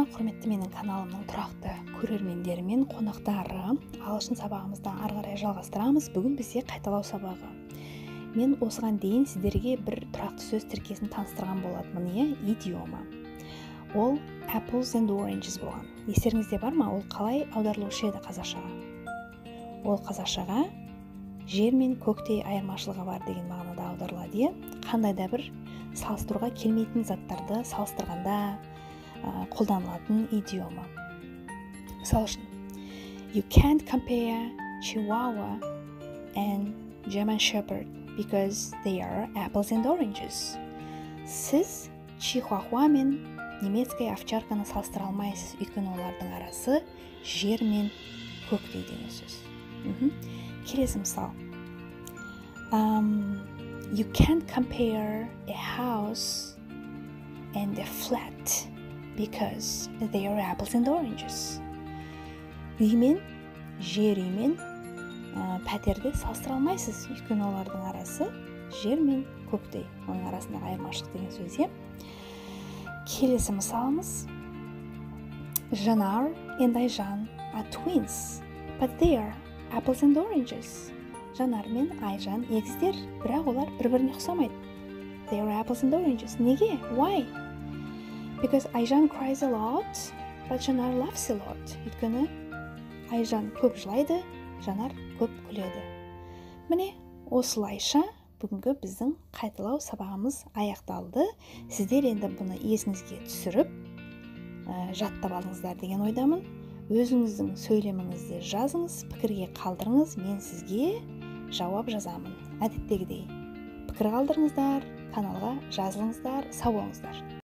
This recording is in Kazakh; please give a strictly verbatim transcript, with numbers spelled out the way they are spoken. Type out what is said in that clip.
Армысыздар ма, құрметті менің каналымның тұрақты көрермендері мен қонақтары. Ағылшын сабағымызды ары қарай жалғастырамыз. Бүгін бізде қайталау сабағы. Мен осыған дейін сіздерге бір тұрақты сөз тіркесін таныстырған болатынмын, иә, идиома. Ол apples and oranges болған. Естеріңізде бар ма? Ол қалай аударылушы еді қазақшаға? Ол қазақшаға жер мен көктей айырмашылығы бар деген мағынада аударылады, иә. Қандай да бір салыстыруға келмейтін заттарды салыстырғанда қолданылатын идиома. Мысал үшін, you can't compare Chihuahua and German Shepherd because they are apples and oranges. Сіз Чихуахуа мен немецкая овчарканы салыстыра алмайсыз, өйткені олардың арасы жер мен көктей деген сөз. Келесі мысал. Um, you can't compare a house and a flat because they are apples and oranges. Үй мен жер үй мен пәтерді салыстыра алмайсыз, өйткені олардың арасы жер мен көктей. Оның арасындағы айырмашылық деген сөз, иә. Келесі мысалымыз. Жанар and Айжан are twins, but they are apples and oranges. Жанар мен Айжан егіздер, бірақ олар бір-біріне ұқсамайды. They are apples and oranges. Неге? Why? Because Айжан cries a lot, but Жанар laughs a lot. Өйткені Айжан көп жылайды, Жанар көп күледі. Міне, осылайша бүгінгі біздің қайталау сабағымыз аяқталды. Сіздер енді бұны есіңізге түсіріп, жаттап алыңыздар деген ойдамын. Өзіңіздің сөйлеміңізді жазыңыз, пікірге қалдырыңыз, мен сізге жауап жазамын. Әдеттегідей. Пікір қалдырыңыздар, каналға жазылыңыздар, сау болыңыздар.